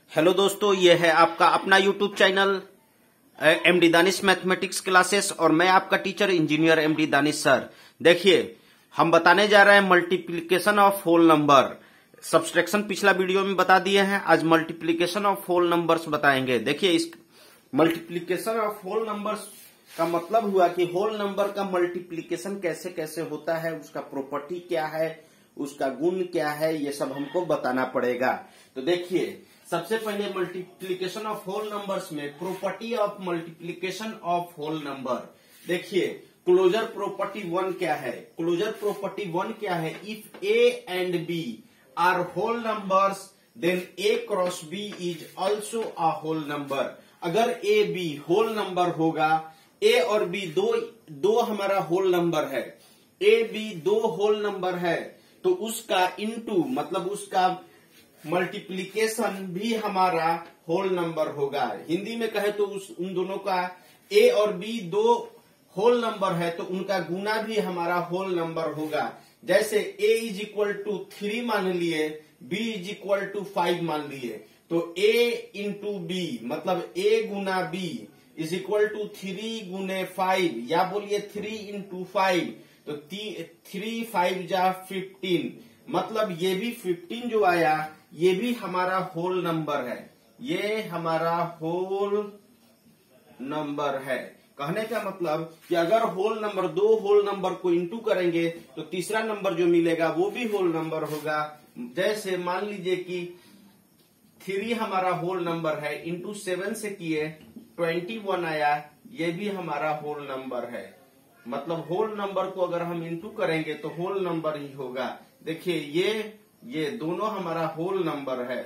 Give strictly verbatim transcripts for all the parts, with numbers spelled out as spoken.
Hello दोस्तों, ये है आपका अपना YouTube channel MD Danish mathematics classes और मैं आपका teacher engineer MD Danish sir. देखिए, हम बताने जा रहे हैं multiplication of whole number. Subtraction पिछला वीडियो में बता दिए हैं, आज मल्टीप्लिकेशन ऑफ होल नंबर्स बताएंगे। देखिए, इस मल्टीप्लिकेशन ऑफ होल नंबर्स का मतलब हुआ कि होल नंबर का मल्टीप्लिकेशन कैसे कैसे होता है, उसका प्रॉपर्टी क्या है, उसका गुण क्या है, ये सब हमको बताना पड़ेगा। तो देखिए, सबसे पहले मल्टीप्लिकेशन ऑफ होल नंबर्स में property of multiplication of whole number. देखिए, क्लोजर प्रॉपर्टी वन क्या है? क्लोजर प्रॉपर्टी वन क्या है? If A and B are whole numbers then A cross B is also a whole number. अगर A B whole number होगा, ए और B दो दो हमारा होल नंबर है, ए बी दो होल नंबर है, तो उसका इनटू मतलब उसका मल्टीप्लिकेशन भी हमारा होल नंबर होगा। हिंदी में कहे तो उस उन दोनों का ए और बी दो होल नंबर है तो उनका गुना भी हमारा होल नंबर होगा। जैसे a is equal to three मान लिए, b is equal to five मान लिए, तो a इंटू बी मतलब a गुना b is equal to three गुने फाइव, या बोलिए थ्री इंटू फाइव, तो थ्री फाइव जा फिफ्टीन, मतलब ये भी फिफ्टीन जो आया ये भी हमारा होल नंबर है, ये हमारा होल नंबर है। कहने का मतलब कि अगर होल नंबर दो होल नंबर को इंटू करेंगे तो तीसरा नंबर जो मिलेगा वो भी होल नंबर होगा। जैसे मान लीजिए कि थ्री हमारा होल नंबर है, इंटू सेवन से किए ट्वेंटी वन आया, ये भी हमारा होल नंबर है। मतलब होल नंबर को अगर हम इंटू करेंगे तो होल नंबर ही होगा। देखिए, ये ये दोनों हमारा होल नंबर है,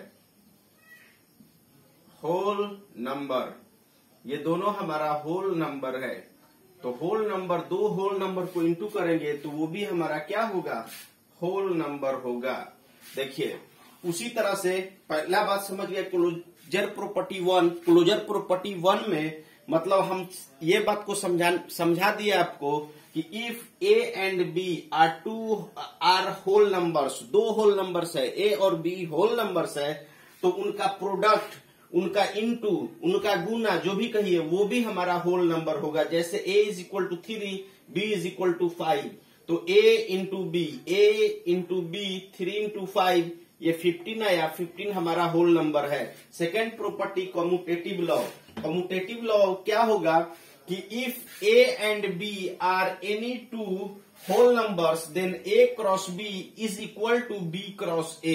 होल नंबर, ये दोनों हमारा होल नंबर है। तो होल नंबर दो होल नंबर को इंटू करेंगे तो वो भी हमारा क्या होगा? होल नंबर होगा। देखिए, उसी तरह से पहला बात समझ गए closure property one. Closure property one में मतलब हम ये बात को समझा समझा दिए आपको कि if A and B are two are whole numbers, दो होल नंबर्स है, ए और बी होल नंबर्स है, तो उनका प्रोडक्ट, उनका इनटू, उनका गुना, जो भी कहिए वो भी हमारा होल नंबर होगा। जैसे a is equal to three, b is equal to five, तो a into B, a into B, three into five, ये फिफ्टीन आया, फिफ्टीन हमारा होल नंबर है। Second property commutative law. Commutative law क्या होगा कि if a and b are any two whole numbers then a cross b is equal to b cross a।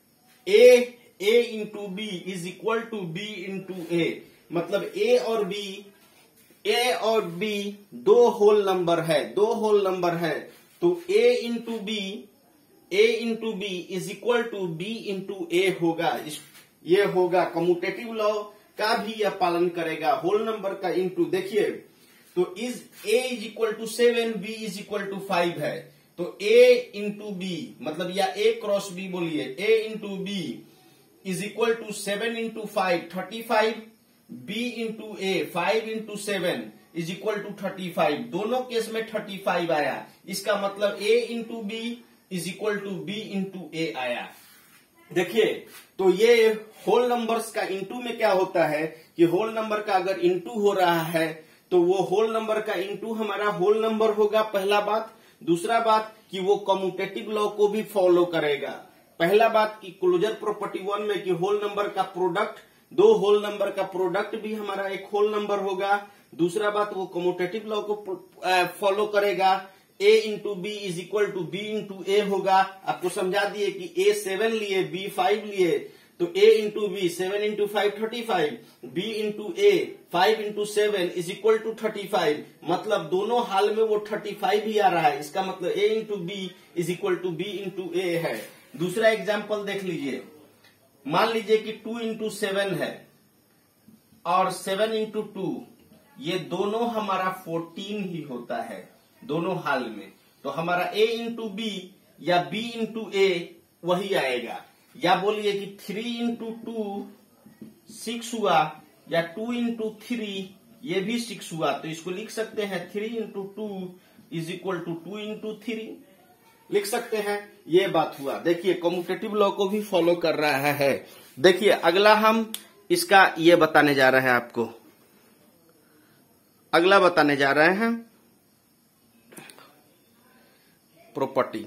a a into B is equal to B into A, मतलब a और b, a और b दो whole number है, दो whole number है, तो a into B, a into B is equal to b into A होगा। ये होगा कम्यूटेटिव लॉ का भी यह पालन करेगा, होल नंबर का इंटू। देखिए, तो is a is equal to seven, b is equal to five है, तो a इंटू बी मतलब या a क्रॉस b बोलिए, a into B is equal to seven into five, thirty five, B into A, five into seven is equal to thirty five. दोनों case में thirty five आया, इसका मतलब a into B is equal to B into A आया। देखिए, तो ये whole numbers का इंटू में क्या होता है कि होल नंबर का अगर इंटू हो रहा है तो वो होल नंबर का इंटू हमारा होल नंबर होगा, पहला बात। दूसरा बात कि वो कम्यूटेटिव लॉ को भी फॉलो करेगा। पहला बात कि क्लोजर प्रॉपर्टी वन में कि होल नंबर का प्रोडक्ट, दो होल नंबर का प्रोडक्ट भी हमारा एक होल नंबर होगा। दूसरा बात, वो कम्यूटेटिव लॉ को फॉलो करेगा, a into B is equal to B into A होगा। आपको समझा दिए कि a सेवन लिए, b फाइव लिए, तो a into B, seven into five thirty five, b into A, five into seven is equal to thirty five, मतलब दोनों हाल में वो थर्टी फाइव ही आ रहा है। इसका मतलब a into B is equal to B into A है। दूसरा एग्जाम्पल देख लीजिए, मान लीजिए कि टू इंटू सेवन है और सेवन इंटू टू, ये दोनों हमारा फोर्टीन ही होता है दोनों हाल में, तो हमारा a इंटू बी या b इंटू ए वही आएगा। या बोलिए कि थ्री इंटू टू सिक्स हुआ, या टू इंटू थ्री ये भी सिक्स हुआ, तो इसको लिख सकते हैं three into two is equal to two into three लिख सकते हैं। ये बात हुआ। देखिए, कम्यूटेटिव लॉ को भी फॉलो कर रहा है। देखिए अगला हम इसका ये बताने जा रहे हैं आपको, अगला बताने जा रहे हैं प्रॉपर्टी।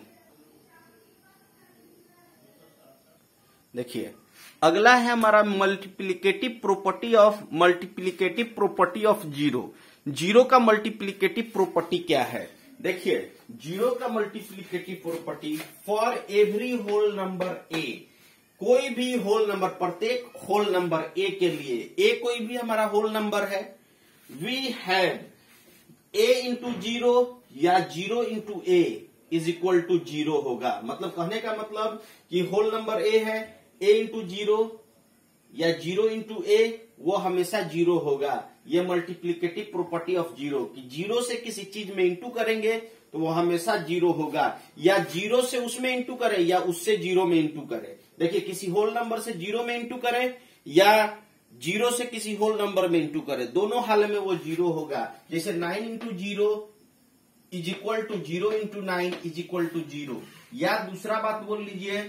देखिए अगला है हमारा multiplicative property of multiplicative property of zero. Zero का मल्टीप्लिकेटिव प्रॉपर्टी क्या है? देखिए जीरो का multiplicative property, for every whole number A, कोई भी होल नंबर, प्रत्येक होल नंबर ए के लिए, ए कोई भी हमारा होल नंबर है, we have A into zero या zero into A is equal to zero होगा। मतलब कहने का मतलब कि होल नंबर ए है, ए इंटू जीरो या जीरो इंटू ए वो हमेशा जीरो होगा। ये मल्टीप्लिकेटिव प्रॉपर्टी ऑफ जीरो, कि जीरो से किसी चीज में इंटू करेंगे तो वो हमेशा जीरो होगा, या जीरो से उसमें इंटू करे या उससे जीरो में इंटू करे। देखिए किसी होल नंबर से जीरो में इंटू करे या जीरो से किसी होल नंबर में इंटू करे, दोनों हाल में वो जीरो होगा। जैसे nine into zero is equal to zero into nine is equal to zero. या दूसरा बात बोल लीजिए,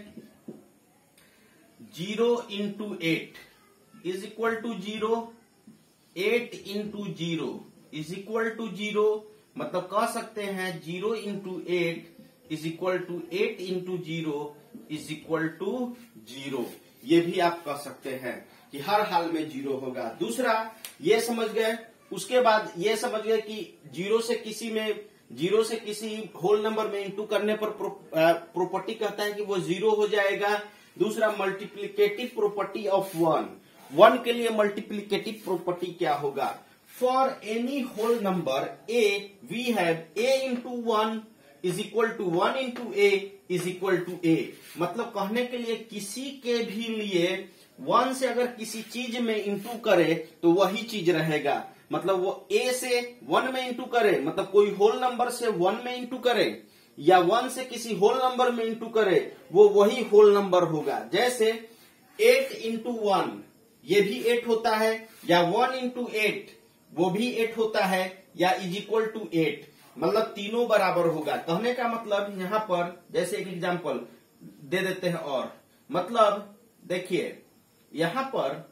zero into eight is equal to zero, eight into zero is equal to zero. मतलब कह सकते हैं zero into eight is equal to eight into zero is equal to zero. ये भी आप कह सकते हैं कि हर हाल में जीरो होगा। दूसरा ये समझ गए, उसके बाद ये समझ गए कि जीरो से किसी में जीरो से किसी होल नंबर में इंटू करने पर प्रॉपर्टी कहता है कि वो जीरो हो जाएगा। दूसरा multiplicative property of one, one के लिए मल्टीप्लिकेटिव प्रॉपर्टी क्या होगा? For any whole number A we have A into one is equal to one into A is equal to A. मतलब कहने के लिए किसी के भी लिए वन से अगर किसी चीज में इंटू करे तो वही चीज रहेगा। मतलब वो ए से वन में इंटू करे, मतलब कोई होल नंबर से वन में इंटू करे या वन से किसी होल नंबर में इंटू करे, वो वही होल नंबर होगा। जैसे एट इंटू वन ये भी एट होता है, या वन इंटू एट वो भी एट होता है, या इज इक्वल टू एट। मतलब तीनों बराबर होगा। कहने का मतलब यहां पर जैसे एक एग्जांपल दे देते हैं और मतलब देखिए यहां पर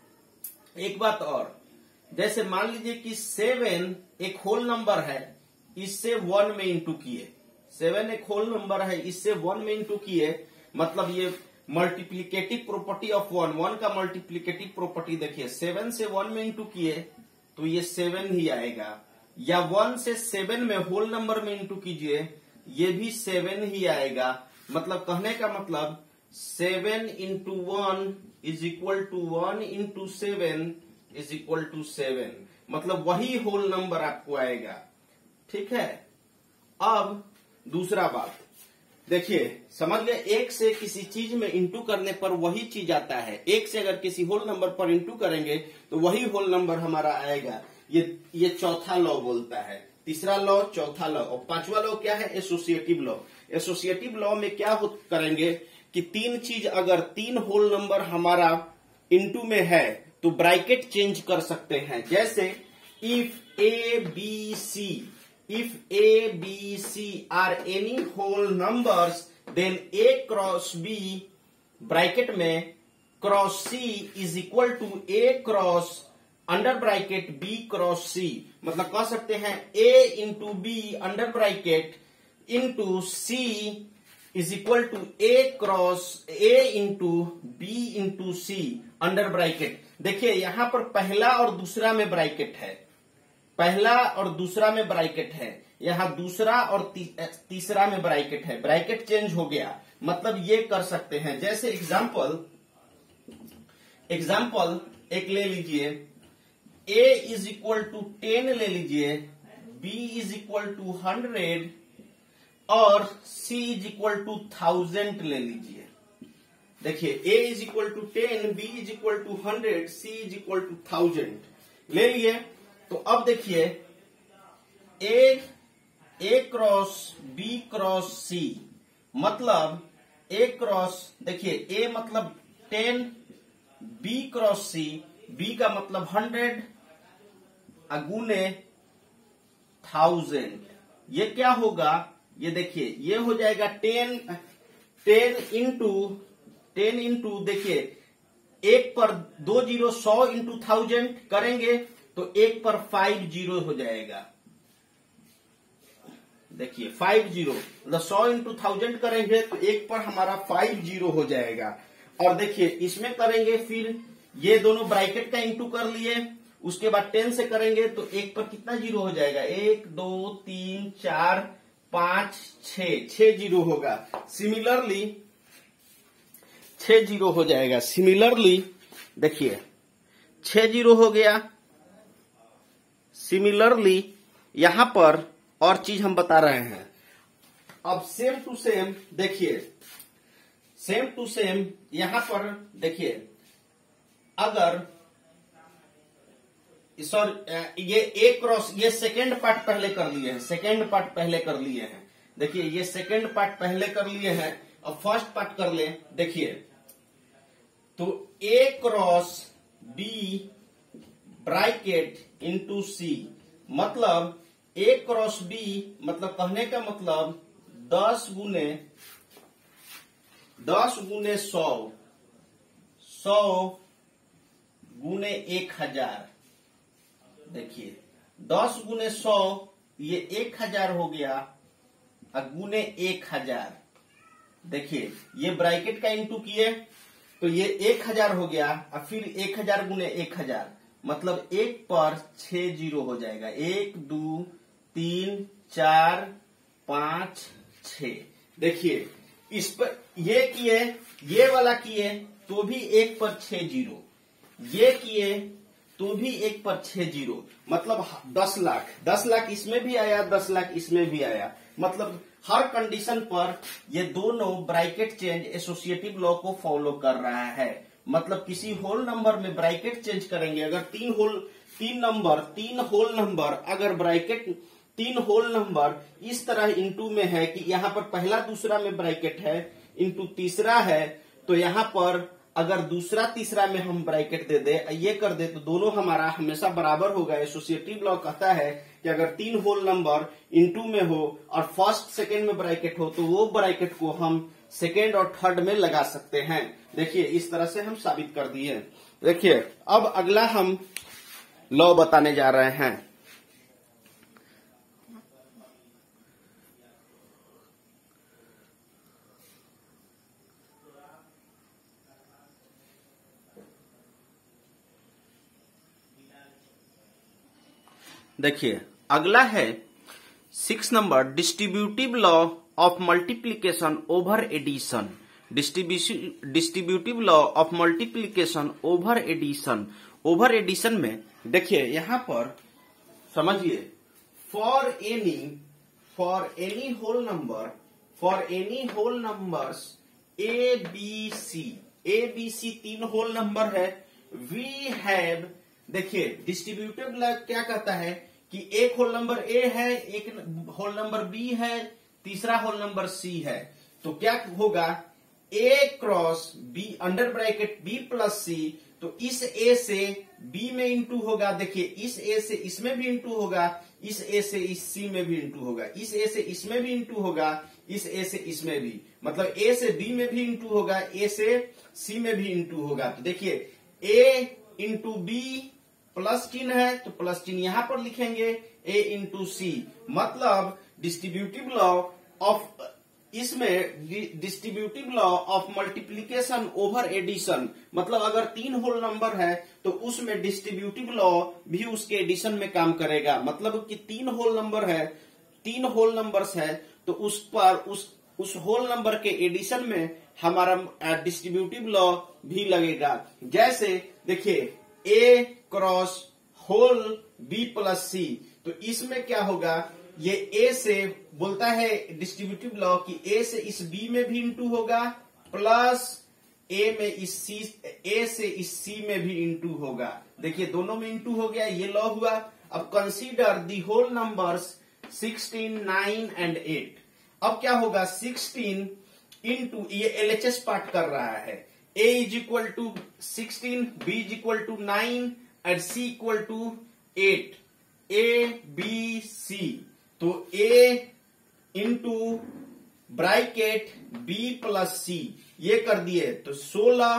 एक बात और, जैसे मान लीजिए कि सेवन एक होल नंबर है, इससे वन में इंटू किए, सेवन एक होल नंबर है इससे वन में इंटू किए, मतलब ये multiplicative property of one, one का मल्टीप्लिकेटिव प्रॉपर्टी देखिए, सेवन से वन में इंटू किए तो ये सेवन ही आएगा, या वन से सेवन में होल नंबर में इंटू कीजिए ये भी सेवन ही आएगा। मतलब कहने का मतलब seven into one is equal to one into seven is equal to seven. मतलब वही होल नंबर आपको आएगा। ठीक है। अब दूसरा बात देखिए, समझ गए, एक से किसी चीज में इंटू करने पर वही चीज आता है। एक से अगर किसी होल नंबर पर इंटू करेंगे तो वही होल नंबर हमारा आएगा। ये ये चौथा लॉ बोलता है। तीसरा लॉ, चौथा लॉ, और पांचवा लॉ क्या है? Associative law. एसोसिएटिव लॉ में क्या हो करेंगे कि तीन चीज, अगर तीन होल नंबर हमारा इंटू में है तो ब्रैकेट चेंज कर सकते हैं। जैसे if A B C, if A, B, C are any whole numbers, then A cross B bracket में cross C is equal to A cross under bracket B cross C। मतलब कह सकते हैं A into B under bracket into C is equal to A cross A into B into C under bracket. देखिए यहां पर पहला और दूसरा में ब्रैकेट है, पहला और दूसरा में ब्रैकेट है, यहाँ दूसरा और ती, तीसरा में ब्रैकेट है, ब्रैकेट चेंज हो गया। मतलब ये कर सकते हैं। जैसे एग्जाम्पल एग्जाम्पल एक ले लीजिए, a is equal to ten ले लीजिए, b is equal to hundred और c is equal to thousand ले लीजिए। देखिए a is equal to ten, b is equal to hundred, c is equal to thousand ले लिए। तो अब देखिए A A cross B cross C, मतलब ए क्रॉस, देखिए ए मतलब ten, B cross C, B का मतलब हंड्रेड अगुने थाउजेंड। ये क्या होगा? ये देखिए ये हो जाएगा ten ten into ten into देखिए एक पर दो जीरो सौ इंटू थाउजेंड करेंगे तो एक पर फाइव जीरो हो जाएगा। देखिए फाइव जीरो मतलब सौ इंटू थाउजेंड करेंगे तो एक पर हमारा फाइव जीरो हो जाएगा। और देखिए इसमें करेंगे फिर ये दोनों ब्रैकेट का इंटू कर लिए, उसके बाद टेन से करेंगे तो एक पर कितना जीरो हो जाएगा, एक दो तीन चार पांच छ छह जीरो होगा। सिमिलरली छह जीरो हो जाएगा। सिमिलरली देखिए छह जीरो हो गया। सिमिलरली यहां पर और चीज हम बता रहे हैं। अब सेम टू सेम देखिए, सेम टू सेम यहां पर देखिए, अगर सॉरी ये ए क्रॉस, ये सेकेंड पार्ट पहले कर लिए हैं, सेकेंड पार्ट पहले कर लिए हैं। देखिए ये सेकेंड पार्ट पहले कर लिए हैं। अब फर्स्ट पार्ट कर ले। देखिए तो A cross B bracket into C, मतलब ए क्रॉस बी मतलब कहने का मतलब दस गुने दस गुने सौ, सौ गुने एक हजार। देखिए दस गुने सौ ये एक हजार हो गया और गुने एक हजार। देखिए ये ब्रैकेट का इंटू किए तो ये एक हजार हो गया और फिर एक हजार गुने एक हजार, मतलब एक पर छह जीरो हो जाएगा। एक दो तीन चार पांच छ। देखिए इस पर ये किए, ये वाला किए तो भी एक पर छह जीरो, ये किए तो भी एक पर छह जीरो, मतलब दस लाख। दस लाख इसमें भी आया, दस लाख इसमें भी आया। मतलब हर कंडीशन पर ये दोनों ब्रैकेट चेंज एसोसिएटिव लॉ को फॉलो कर रहा है। मतलब किसी होल नंबर में ब्रैकेट चेंज करेंगे, अगर तीन होल तीन नंबर तीन होल नंबर अगर ब्रैकेट तीन होल नंबर इस तरह इंटू में है कि यहाँ पर पहला दूसरा में ब्रैकेट है, इंटू तीसरा है, तो यहाँ पर अगर दूसरा तीसरा में हम ब्रैकेट दे दे, ये कर दे, तो दोनों हमारा हमेशा बराबर होगा। एसोसिएटिव लॉ कहता है कि अगर तीन होल नंबर इंटू में हो और फर्स्ट सेकेंड में ब्रैकेट हो तो वो ब्रैकेट को हम सेकेंड और थर्ड में लगा सकते हैं। देखिए इस तरह से हम साबित कर दिए। देखिए अब अगला हम लॉ बताने जा रहे हैं। देखिए अगला है six number, distributive law of multiplication over addition. Distributive law of multiplication over addition. Over addition में देखिए यहां पर समझिए, for any for any whole number for any whole numbers A B C, A B C तीन whole number है। We have, देखिए distributive law क्या कहता है कि एक होल नंबर ए है, एक होल नंबर बी है, तीसरा होल नंबर सी है। तो क्या होगा, A cross B under bracket B plus C, तो इस ए से बी में इंटू होगा। देखिए इस ए से इसमें भी इंटू होगा, इस ए से इस सी में भी इंटू होगा, इस ए से इसमें भी इंटू होगा, इस ए से इसमें भी, मतलब ए से बी में भी इंटू होगा, ए से सी में भी इंटू होगा। तो देखिए ए इंटू बी प्लस चिन्ह है तो प्लस चिन्ह यहां पर लिखेंगे, ए इंटू सी, मतलब डिस्ट्रीब्यूटिव लॉ ऑफ, इसमें distributive law of multiplication over addition, मतलब अगर तीन होल नंबर है तो उसमें डिस्ट्रीब्यूटिव लॉ भी उसके एडिशन में काम करेगा। मतलब कि तीन होल नंबर है, तीन होल नंबर्स है तो उस पर उस उस होल नंबर के एडिशन में हमारा डिस्ट्रीब्यूटिव लॉ भी लगेगा। जैसे देखिए A cross whole B plus C, तो इसमें क्या होगा, ये ए से बोलता है डिस्ट्रीब्यूटिव लॉ कि ए से इस बी में भी इंटू होगा, प्लस ए में इस सी, ए से इस सी में भी इंटू होगा। देखिए दोनों में इंटू हो गया, ये लॉ हुआ। अब consider the whole numbers sixteen, nine and eight. अब क्या होगा, सिक्सटीन इंटू, ये एलएचएस पार्ट कर रहा है, a is equal to sixteen, b is equal to nine and c equal to eight, A B C. तो a into bracket b plus C ये कर दिए तो सोलह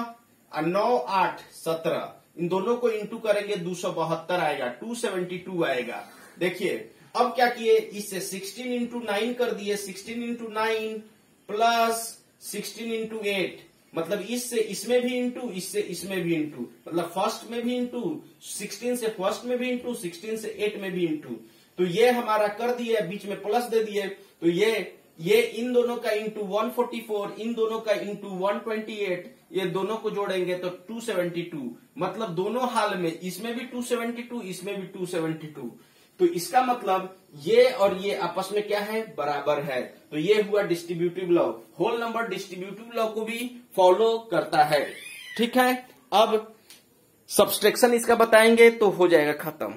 और नौ आठ सत्रह, इन दोनों को इंटू करेंगे दो सौ बहत्तर आएगा, दो सौ बहत्तर आएगा। देखिए अब क्या किए, इससे सोलह इंटू नाइन कर दिए, सोलह इंटू नाइन प्लस सोलह इंटू एट, मतलब इससे इसमें भी इंटू, इससे इसमें भी इंटू, मतलब फर्स्ट में भी इंटू, सोलह से फर्स्ट में भी इंटू, सोलह से एट में भी इंटू। तो ये हमारा कर दिए, बीच में प्लस दे दिए, तो ये ये इन दोनों का इंटू एक सौ चौवालीस, इन दोनों का इंटू एक सौ अट्ठाईस, ये दोनों को जोड़ेंगे तो दो सौ बहत्तर, मतलब दोनों हाल में इसमें भी दो सौ बहत्तर, इसमें भी दो सौ बहत्तर। तो इसका मतलब ये और ये आपस में क्या है, बराबर है। तो ये हुआ distributive law. Whole number distributive law को भी फॉलो करता है। ठीक है, अब सब्सट्रैक्शन इसका बताएंगे तो हो जाएगा खत्म।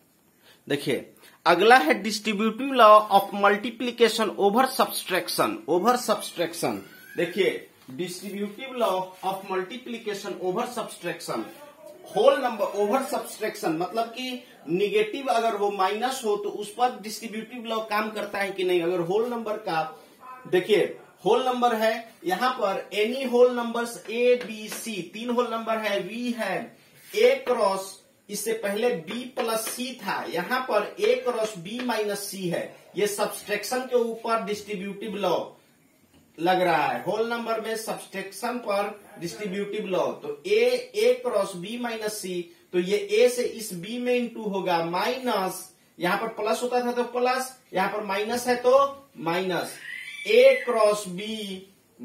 देखिए अगला है distributive law of multiplication over subtraction. Over subtraction, देखिए distributive law of multiplication over subtraction, whole number over subtraction, मतलब कि निगेटिव अगर हो, माइनस हो, तो उस पर डिस्ट्रीब्यूटिव लॉ काम करता है कि नहीं। अगर होल नंबर का, देखिए होल नंबर है, यहां पर any whole numbers A B C, तीन होल नंबर है, वी है ए क्रॉस, इससे पहले बी प्लस सी था, यहां पर A cross B minus C है। ये सब्सट्रैक्शन के ऊपर डिस्ट्रीब्यूटिव लॉ लग रहा है। होल नंबर में सब्सट्रैक्शन पर डिस्ट्रीब्यूटिव लॉ, तो A A cross B minus C, तो ये ए से इस बी में इंटू होगा, माइनस यहां पर प्लस होता था तो प्लस, यहां पर माइनस है तो minus, A cross B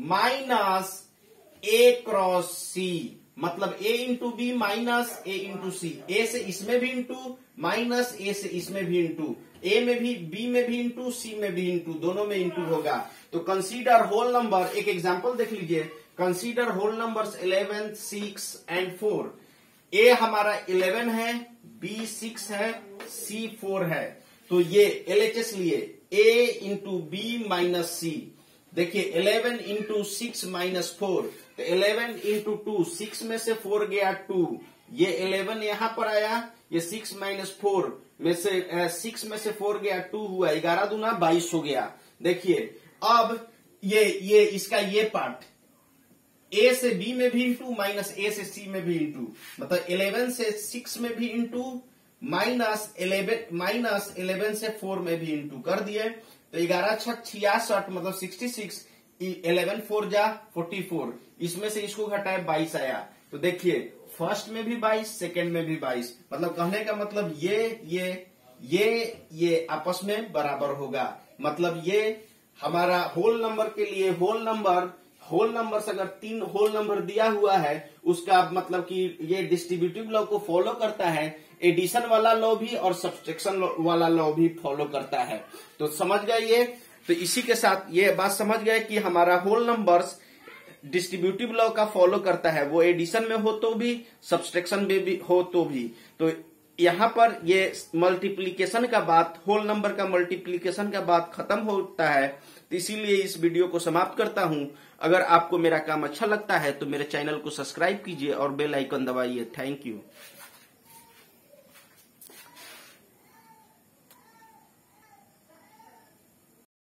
minus A cross C, मतलब A into B minus A into C, A से इसमें भी इंटू, माइनस ए से इसमें भी इंटू, ए में भी, बी में भी इंटू, सी में भी इंटू, दोनों में इंटू होगा। तो कंसीडर होल नंबर, एक एग्जांपल देख लीजिए, consider whole numbers eleven, six and four. A हमारा इलेवन है, बी सिक्स है, सी फोर है, तो ये एलएचएस लिए A into B minus C. देखिए eleven into six minus four, तो इलेवन इंटू टू, सिक्स में से फोर गया टू, ये इलेवन यहां पर आया, ये सिक्स माइनस फोर में से सिक्स में से फोर गया टू हुआ, ग्यारह दूना बाईस हो गया। देखिए अब ये ये इसका ये पार्ट, ए से बी में भी इंटू, माइनस ए से सी में भी इंटू, मतलब इलेवन से सिक्स में भी into, minus eleven minus eleven से फोर में भी इंटू कर दिए, तो ग्यारह छह छियासठ, मतलब सिक्सटी सिक्स, इलेवन फोर जा फोर्टी फोर, इसमें से इसको घटाए बाईस आया। तो देखिए फर्स्ट में भी बाईस, सेकेंड में भी बाईस, मतलब कहने का मतलब ये ये ये ये आपस में बराबर होगा। मतलब ये हमारा होल नंबर के लिए, होल नंबर होल नंबर से अगर तीन होल नंबर दिया हुआ है, उसका मतलब कि ये डिस्ट्रीब्यूटिव लॉ को फॉलो करता है, एडिशन वाला लॉ भी और सब्सट्रैक्शन वाला लॉ भी फॉलो करता है। तो समझ गए ये। तो इसी के साथ ये बात समझ गए कि हमारा होल नंबर्स डिस्ट्रीब्यूटिव लॉ का फॉलो करता है, वो एडिशन में हो तो भी, सब्सट्रैक्शन में भी हो तो भी। तो यहाँ पर ये मल्टीप्लीकेशन का बात, होल नंबर का मल्टीप्लीकेशन का बात खत्म होता है। तो इसीलिए इस वीडियो को समाप्त करता हूं। अगर आपको मेरा काम अच्छा लगता है तो मेरे चैनल को सब्सक्राइब कीजिए और बेल आइकन दबाइए। Thank you.